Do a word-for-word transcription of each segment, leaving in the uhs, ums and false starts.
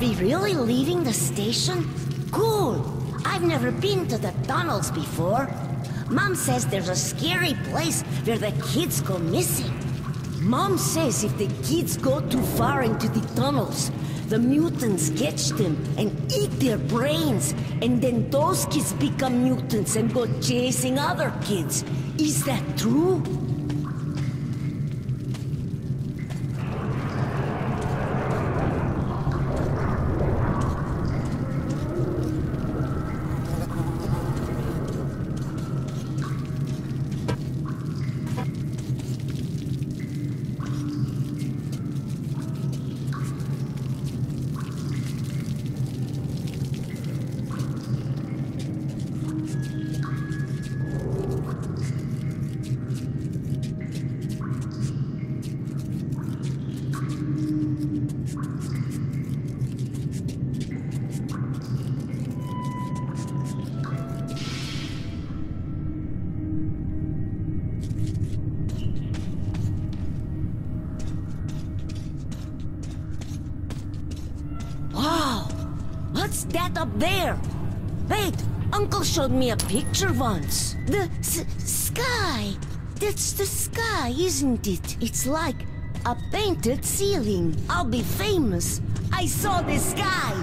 we really leaving the station? Cool! I've never been to the tunnels before. Mom says there's a scary place where the kids go missing. Mom says if the kids go too far into the tunnels, the mutants catch them and eat their brains, and then those kids become mutants and go chasing other kids. Is that true? What's that up there? Wait, Uncle showed me a picture once. The s sky. That's the sky, isn't it? It's like a painted ceiling. I'll be famous. I saw the sky.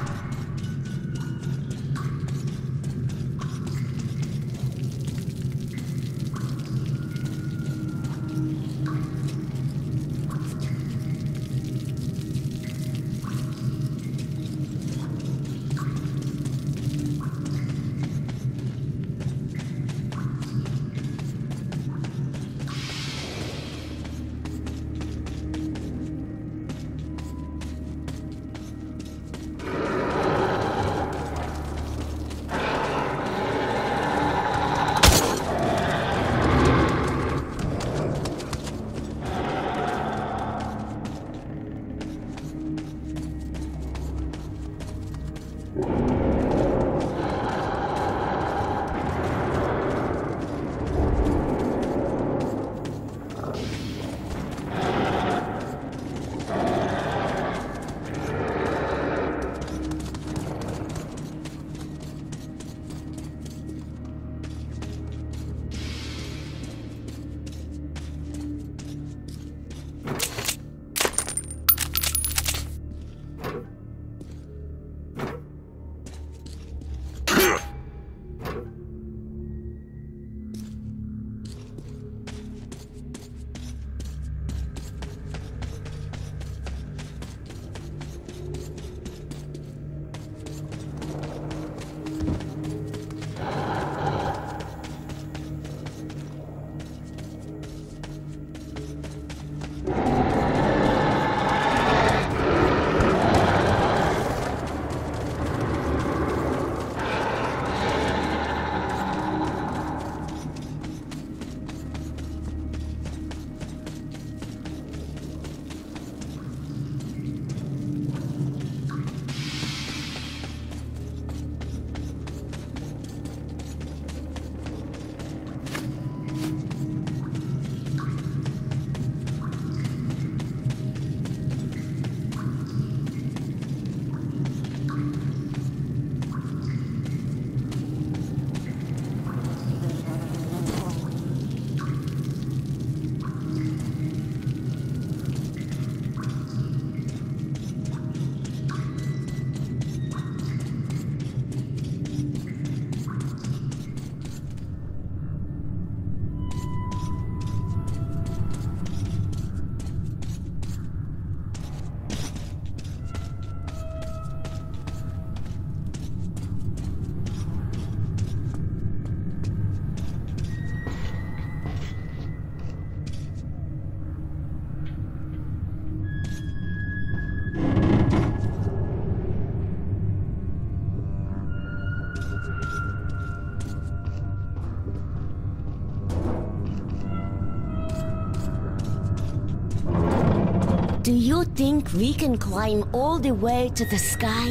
Do you think we can climb all the way to the sky?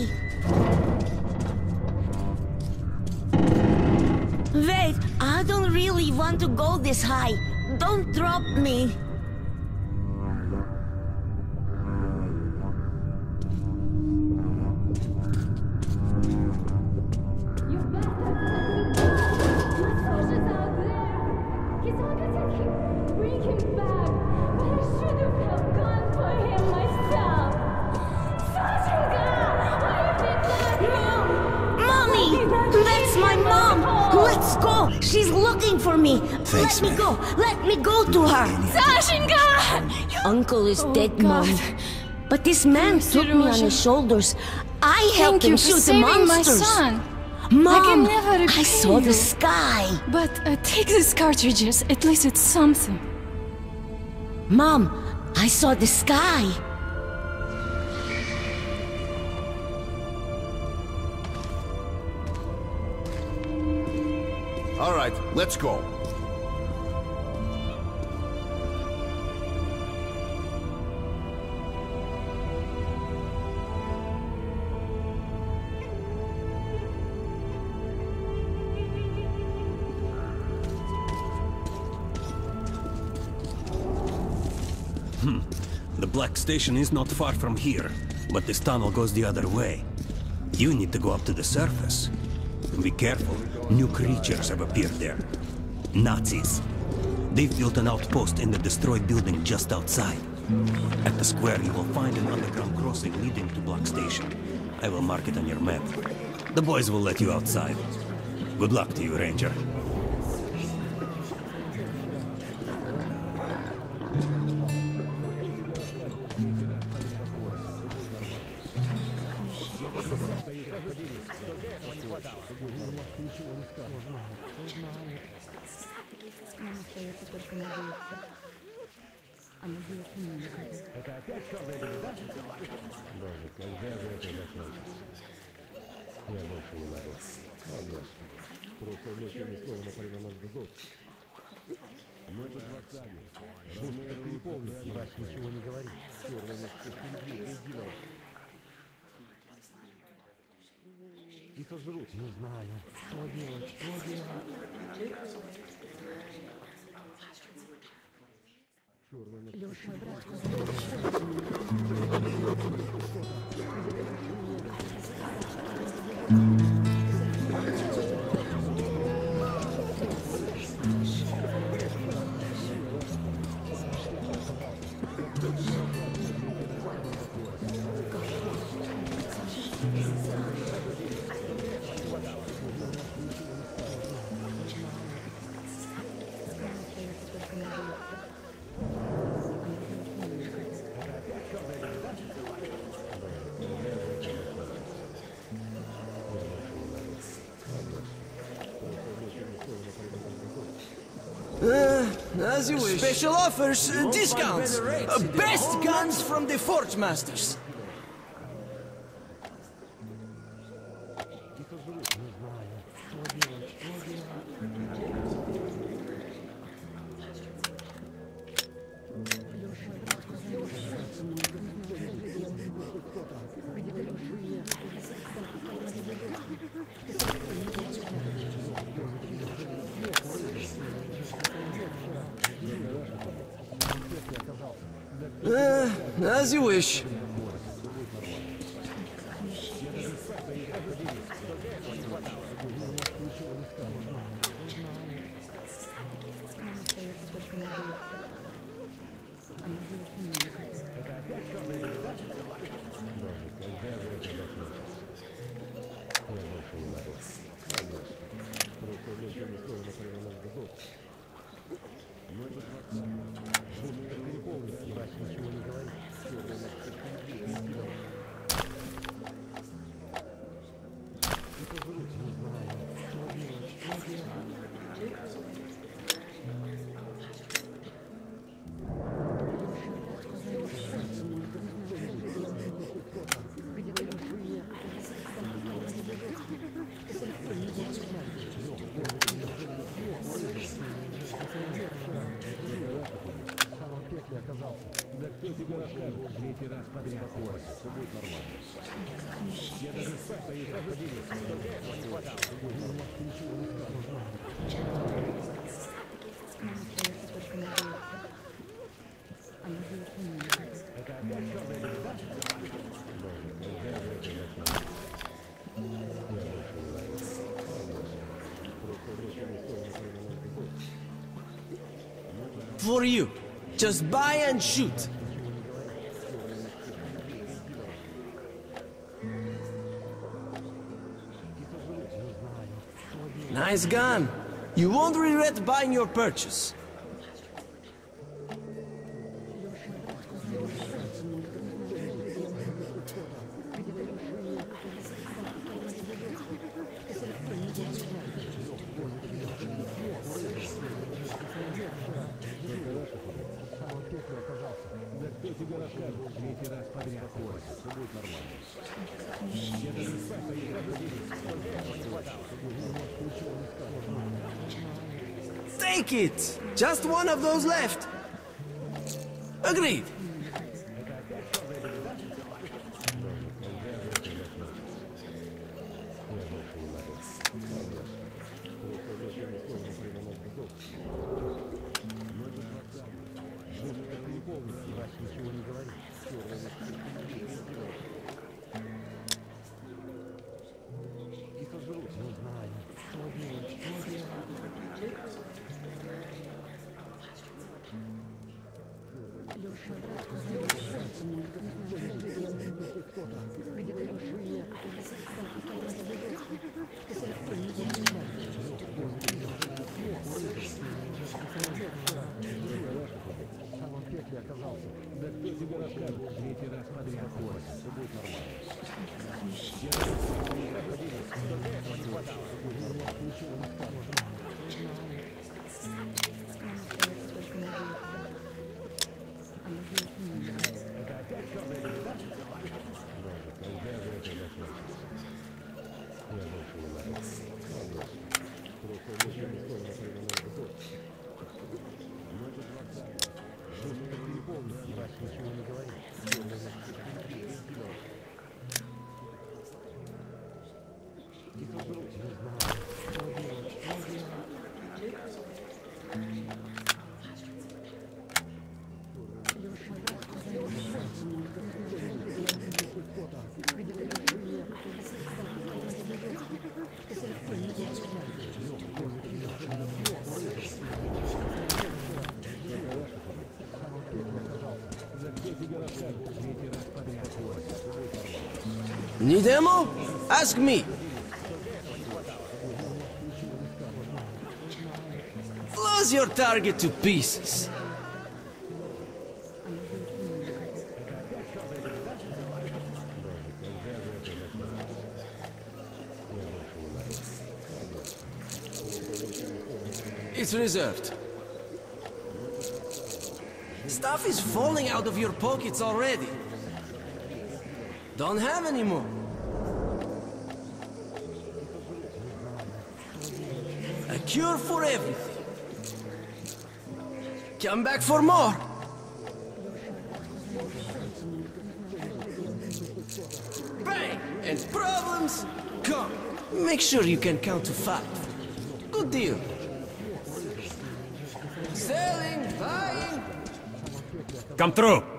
Wait, I don't really want to go this high. Don't drop me. looking for me. Thanks, Let me man. go. Let me go to her. Sashenka! Uncle is Oh, dead, God. Mom. But this man Thanks, took me on Serozha. his shoulders. I helped Thank you him for shoot the saving my monsters. son. Mom, I can never repay I saw you. the sky. But uh, take these cartridges. At least it's something. Mom, I saw the sky. All right, let's go. The Black Station is not far from here, but this tunnel goes the other way. You need to go up to the surface. Be careful, new creatures have appeared there. Nazis. They've built an outpost in the destroyed building just outside. At the square, you will find an underground crossing leading to Black Station. I will mark it on your map. The boys will let you outside. Good luck to you, Ranger. Uh, as you wish. Special offers, uh, discounts. Uh, best guns from the Forge Masters. Uh, as you wish. For you. Just buy and shoot. Nice gun. You won't regret buying your purchase. Take it! Just one of those left. Agreed. Need ammo? Ask me. Blows your target to pieces. It's reserved. Stuff is falling out of your pockets already. Don't have any more. A cure for everything. Come back for more. Bang! And problems come. Make sure you can count to five. Good deal. Selling, buying. Come through.